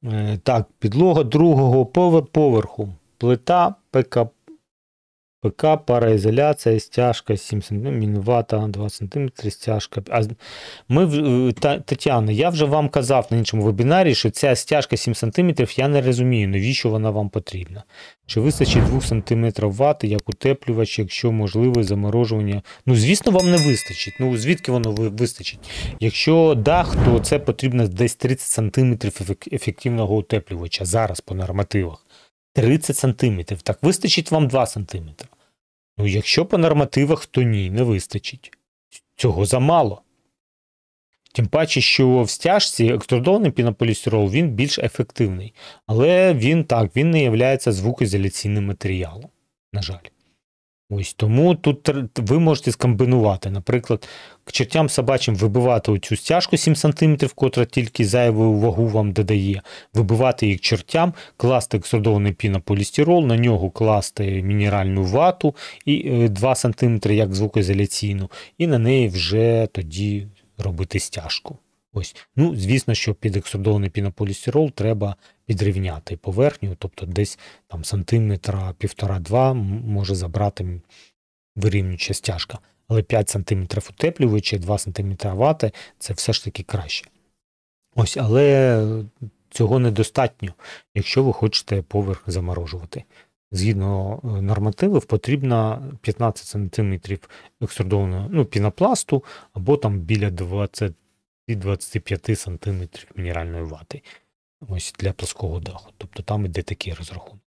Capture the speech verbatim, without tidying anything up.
Е, Так, підлога другого пове- поверху. Плита, ПК, ПК, пароізоляція, стяжка сім сантиметрів, мінвата два сантиметри, стяжка. А з- ми, в- е, Та- Тетяна, я вже вам казав на іншому вебінарі, що ця стяжка сім сантиметрів, я не розумію, навіщо вона вам потрібна. Чи вистачить два сантиметри вати як утеплювач, якщо можливе заморожування? Ну, звісно, вам не вистачить. Ну, звідки воно ви- вистачить? Якщо дах, то це потрібно десь тридцять сантиметрів ефек- ефективного утеплювача зараз по нормативах. тридцять сантиметрів. Так вистачить вам два сантиметри. Ну, якщо по нормативах, то ні, не вистачить. Цього замало. Тим паче, що в стяжці екструдований пінополістирол, він більш ефективний. Але він так, він не є звукоізоляційним матеріалом, на жаль. Ось тому тут тр- ви можете скомбінувати, наприклад, к чертям собачим вибивати оцю стяжку сім сантиметрів, котра тільки зайву вагу вам додає, вибивати їх чертям, класти екструдований пінополістирол, на нього класти мінеральну вату і е, два сантиметри як звукоізоляційну, і на неї вже тоді робити стяжку. Ось. Ну, звісно, що під екструдований пінополістирол треба підрівняти поверхню, тобто десь там сантиметра півтора-два м- може забрати вирівнююча стяжка. Але п'ять сантиметрів утеплювача, два сантиметри вати – це все ж таки краще. Ось, але цього недостатньо, якщо ви хочете поверх заморожувати. Згідно е, нормативів, потрібно п'ятнадцять сантиметрів екструдованого, ну, пінопласту, або там біля двадцять-двадцять п'ять сантиметрів мінеральної вати. Ось для плоского даху. Тобто там іде такий розрахунок.